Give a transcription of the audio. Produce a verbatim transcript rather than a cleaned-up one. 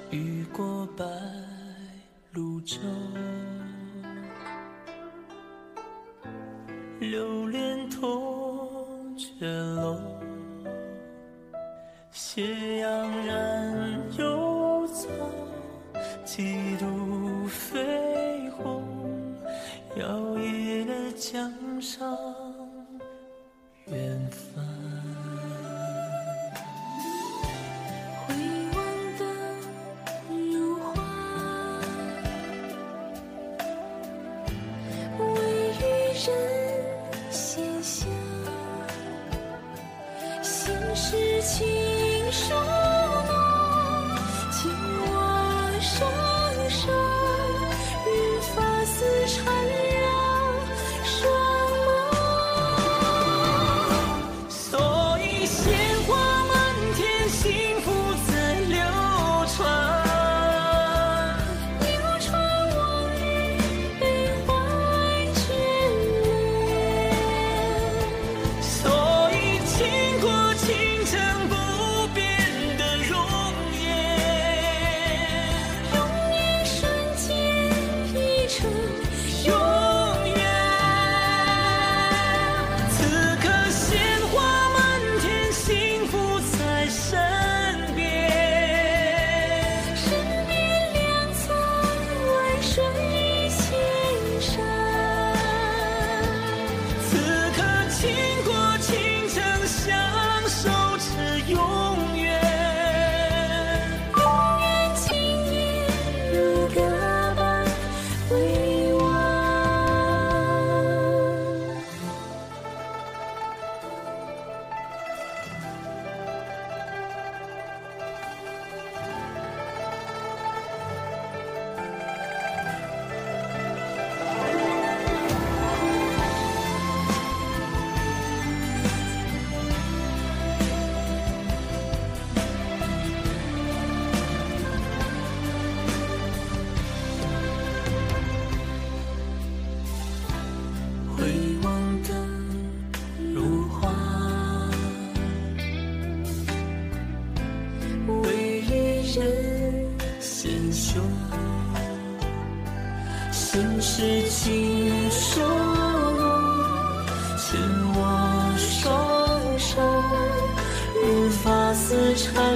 雨过白鹭洲，流连铜雀楼，斜阳染幽草，几度飞鸿，摇曳了江上远帆。 回望的如花，微雨人闲暇，心事情书浓，情我双手，日发丝缠绕双眸。 所以鲜花满天，幸福在流传， 流传往日悲欢眷恋。 所以倾国倾城不变的容颜， 容颜瞬间已成永远。此刻鲜花满天，幸福在身边。 身边两侧万水千山。 此刻倾国倾城，相守至永远。 永远今夜如歌般回望。 回望的如花，微雨人纤袖，心事情收拢，牵我双手，如发丝缠